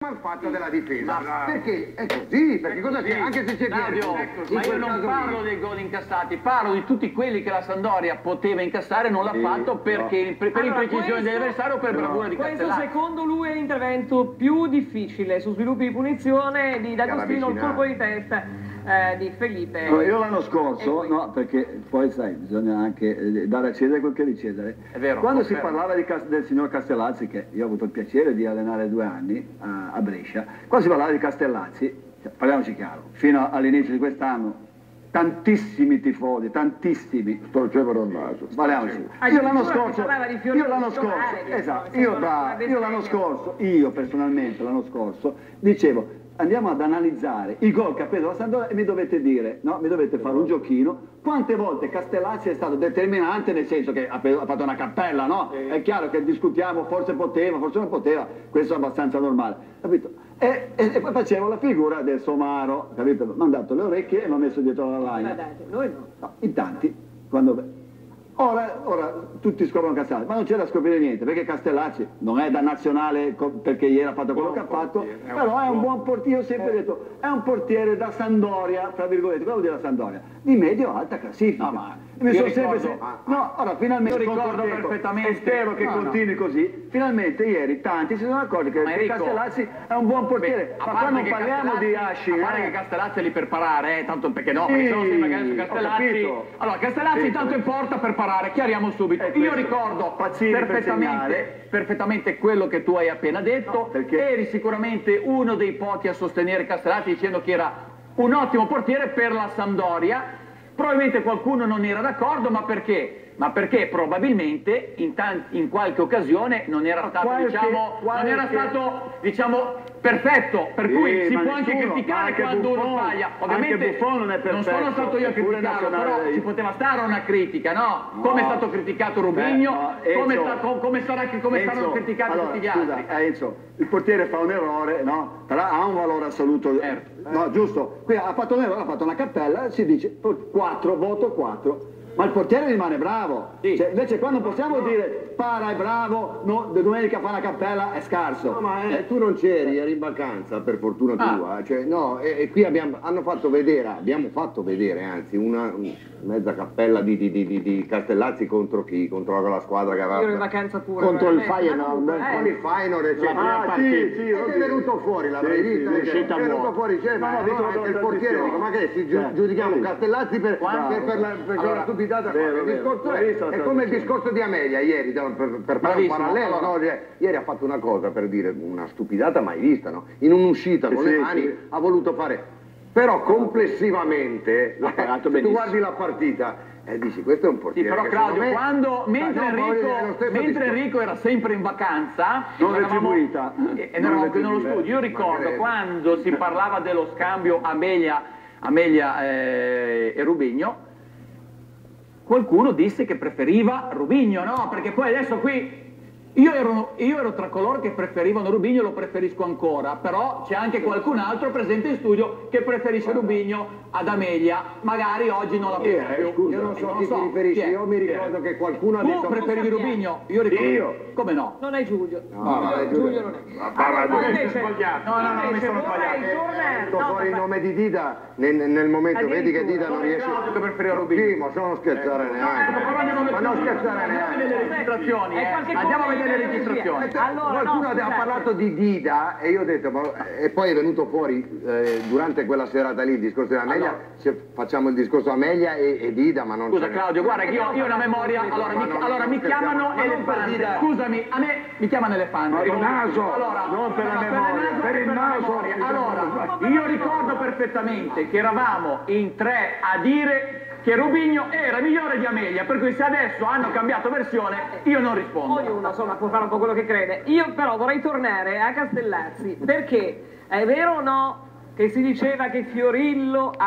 malfatta della difesa. Perché è così, perché cosa c'è? Anche se c'è Claudio, ma io non parlo dei gol incassati, parlo di tutti quelli che la Sampdoria poteva incassare e non l'ha fatto perché per imprecisione dell'avversario o per bravura di Castellani. Questo secondo lui è l'intervento più difficile su sviluppi di punizione di D'Agostino, il colpo di testa di Felipe. Allora, io l'anno scorso, no, perché poi sai, bisogna anche dare a Cesare quel che è di Cesare. È vero, quando si parlava del signor Castellazzi, che io ho avuto il piacere di allenare 2 anni a Brescia, quando si parlava di Castellazzi, cioè, parliamoci chiaro, fino all'inizio di quest'anno, tantissimi tifosi, tantissimi storcevano il naso. Parliamoci. Io personalmente l'anno scorso dicevo andiamo ad analizzare i gol che ha preso la Sampdoria e mi dovete dire, no? Mi dovete fare un giochino quante volte Castellazzi è stato determinante, nel senso che ha fatto una cappella, no? È chiaro che discutiamo, forse poteva, forse non poteva, questo è abbastanza normale, capito? E poi facevo la figura del somaro, capito? Mi hanno dato le orecchie e mi hanno messo dietro la lagna. Noi no. No, in tanti, quando... Ora tutti scoprono Castellazzi, ma non c'è da scoprire niente, perché Castellazzi non è da nazionale perché ieri ha fatto quello che ha fatto, però è un buon portiere, io ho sempre detto, è un portiere da Sampdoria, tra virgolette, cosa vuol dire la Sampdoria? Di medio-alta classifica. No, ma mi sono sempre no, ora finalmente io ricordo perfettamente, e spero che continui così, finalmente ieri tanti si sono accorti che Castellazzi è un buon portiere, ma qua non parliamo di Asci. A parte che Castellazzi è lì per parare, tanto perché no, perché se no sembra che Castellazzi... Allora, Castellazzi tanto in porta per parare, chiariamo subito. Io ricordo perfettamente quello che tu hai appena detto, eri sicuramente uno dei pochi a sostenere Castellazzi dicendo che era un ottimo portiere per la Sampdoria. Probabilmente qualcuno non era d'accordo, ma perché? Ma perché probabilmente in qualche occasione non era stato, diciamo, perfetto, per cui si può anche criticare quando uno sbaglia. Ovviamente non sono stato io a criticarlo, però ci poteva stare una critica, no? Come è stato criticato Rubigno, come saranno criticati tutti gli altri. Enzo, il portiere fa un errore, no? Però ha un valore assoluto. No, giusto? Qui ha fatto un errore, ha fatto una cappella, si dice 4, voto 4. Ma il portiere rimane bravo, cioè, invece qua non possiamo dire Para è bravo, domenica fa una cappella è scarso. No, ma tu non c'eri, eri in vacanza per fortuna tua, cioè, no, e qui abbiamo fatto vedere anzi una mezza cappella di Castellazzi contro chi? Contro la squadra che aveva... Io ero in vacanza pure. Contro il Feyenoord, con il Feyenoord, è venuto fuori, l'avrei visto, è venuto fuori, ma il portiere, dico, ma che giudichiamo Castellazzi per la stupidità. È come il discorso di Amelia ieri, per fare un parallelo, no? Ieri ha fatto una cosa, per dire, una stupidata mai vista, no? In un'uscita con le mani ha voluto fare, però complessivamente, tu guardi la partita e dici, questo è un portiere. Sì, però Claudio, mentre Enrico era sempre in vacanza, non retribuita, e eravamo qui nello studio, io ricordo quando si parlava dello scambio Amelia e Rubigno, qualcuno disse che preferiva Rubigno, no? Perché poi adesso qui io ero tra coloro che preferivano Rubigno, lo preferisco ancora, però c'è anche qualcun altro presente in studio che preferisce Rubigno ad Amelia, magari oggi non la preferisce più. Io non so a chi ti riferisci, io mi ricordo che qualcuno ha detto... Tu preferivi Rubigno? Io ricordo. Come no? Non è Giulio. No, Giulio non è. Non mi sono sbagliato. Fuori il nome di Dida nel momento, vedi che Dida non riesce... che preferiva Rubigno. Sì, ma non scherzare neanche. Ma non scherzare neanche. Andiamo a vedere le registrazioni. Qualcuno ha parlato di Dida e io ho detto, e poi è venuto fuori durante quella serata lì il discorso di Amelia, facciamo il discorso Amelia e Dida, ma non... Scusa Claudio, guarda che io ho una memoria, allora mi chiamano elefante, scusami, a me mi chiamano elefante. Per il naso, non per la memoria, per il naso. Allora, io ricordo perfettamente che eravamo in 3 a dire che Rubigno era migliore di Amelia, per cui se adesso hanno cambiato versione io non rispondo. Ognuno insomma può fare un po' quello che crede. Io però vorrei tornare a Castellazzi, perché è vero o no che si diceva che Fiorillo